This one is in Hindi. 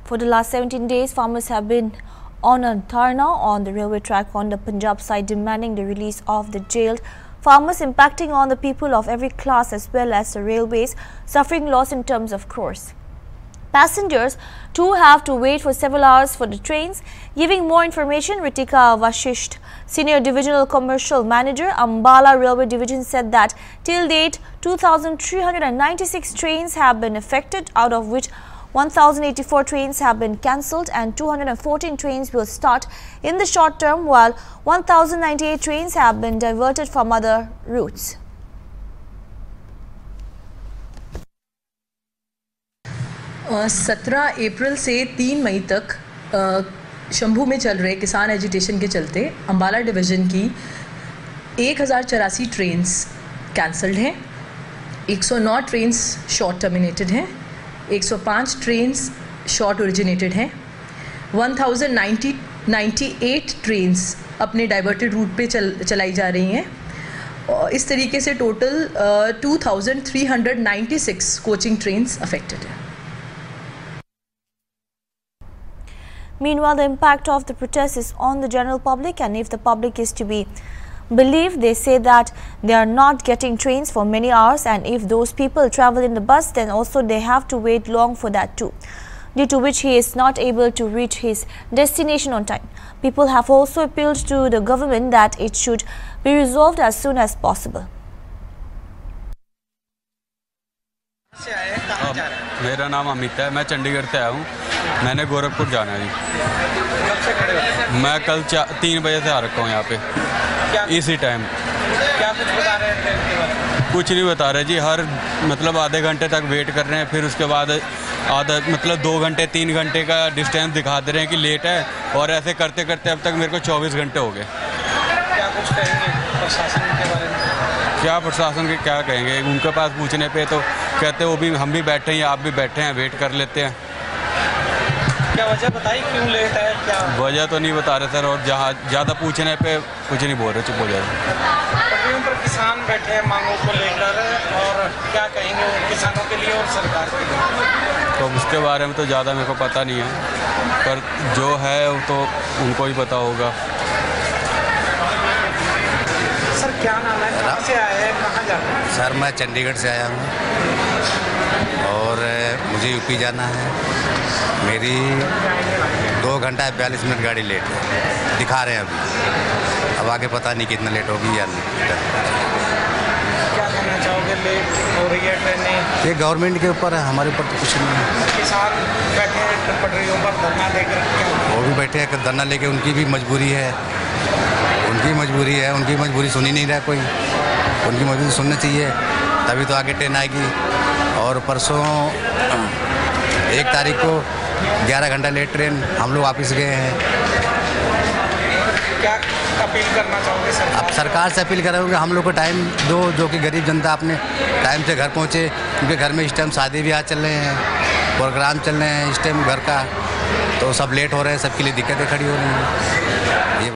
For the last 17 days, farmers have been on a dharna on the railway track on the Punjab side, demanding the release of the jailed farmers, impacting on the people of every class as well as the railways, suffering loss in terms of crores. Passengers too have to wait for several hours for the trains. Giving more information, Ritika Vashisht, Senior Divisional Commercial Manager, Ambala Railway Division, said that till date 2,396 trains have been affected, out of which 1,084 trains have been cancelled and 214 trains will start in the short term, while 1,098 trains have been diverted from other routes. सत्रह अप्रैल से 3 मई तक शंभू में चल रहे किसान एजिटेशन के चलते अंबाला डिवीज़न की 1084 ट्रेन्स कैंसल्ड हैं, 109 ट्रेन्स शॉर्ट टर्मिनेटेड हैं, 105 ट्रेन्स शॉर्ट ओरिजिनेटेड हैं, 1098 ट्रेन्स अपने डाइवर्टेड रूट पे चलाई जा रही हैं। और इस तरीके से टोटल 2396 कोचिंग ट्रेन्स अफेक्टेड हैं। Meanwhile, the impact of the protest is on the general public, and if the public is to be believed, they say that they are not getting trains for many hours, and if those people travel in the bus, then also they have to wait long for that too, due to which he is not able to reach his destination on time. People have also appealed to the government that it should be resolved as soon as possible. मेरा नाम अमित है, मैं चंडीगढ़ से आया हूँ। मैंने गोरखपुर जाना है जी। कब से खड़े हो? मैं कल 3 बजे से आ रखा हूँ यहाँ पे। इसी टाइम क्या कुछ बता रहे हैं ट्रेन के बारे में? कुछ नहीं बता रहे जी। हर मतलब आधे घंटे तक वेट कर रहे हैं, फिर उसके बाद आधा मतलब 2 घंटे 3 घंटे का डिस्टेंस दिखा दे रहे हैं कि लेट है, और ऐसे करते करते अब तक मेरे को 24 घंटे हो गए। क्या कुछ कहेंगे प्रशासन के बारे में? क्या प्रशासन के क्या कहेंगे, उनके पास पूछने पे तो कहते वो भी हम भी बैठे हैं, आप भी बैठे हैं, वेट कर लेते हैं। क्या वजह बताई क्यों लेट है? क्या वजह तो नहीं बता रहे सर, और जहाँ ज़्यादा पूछने पे कुछ नहीं बोल रहे, चुप हो जाए। पटरियों पर किसान बैठे हैं मांगों को लेकर, और क्या कहेंगे किसानों के लिए और सरकार के लिए? तो उसके बारे में तो ज़्यादा मेरे को पता नहीं है, पर जो है वो तो उनको ही पता होगा। सर क्या नाम है, कहाँ से आए हैं, कहाँ जाना है? सर मैं चंडीगढ़ से आया हूँ और मुझे यूपी जाना है। मेरी 2 घंटा 42 मिनट गाड़ी लेट है दिखा रहे हैं अभी। अब आगे पता नहीं कितना लेट होगी या नहीं। क्या कहना चाहोगे, लेट हो रही है ट्रेनें? ये गवर्नमेंट के ऊपर है, हमारे ऊपर तो कुछ नहीं है। किसान बैठे हैं पटरियों पर धरना देकर, वो भी बैठे हैं धरना लेके, उनकी भी मजबूरी है, उनकी मजबूरी सुनी नहीं रहा कोई। उनकी मजबूरी सुननी चाहिए, तभी तो आगे ट्रेन आएगी। और परसों 1 तारीख को 11 घंटा लेट ट्रेन, हम लोग वापस गए हैं। क्या अपील करना चाहोगे सरकार? अब सरकार से अपील करेंगे हम लोग को टाइम दो, जो कि गरीब जनता अपने टाइम से घर पहुँचे, क्योंकि घर में इस टाइम शादी ब्याह चल रहे हैं, प्रोग्राम चल रहे हैं इस टाइम घर का, तो सब लेट हो रहे हैं, सबके लिए दिक्कतें खड़ी हो रही हैं।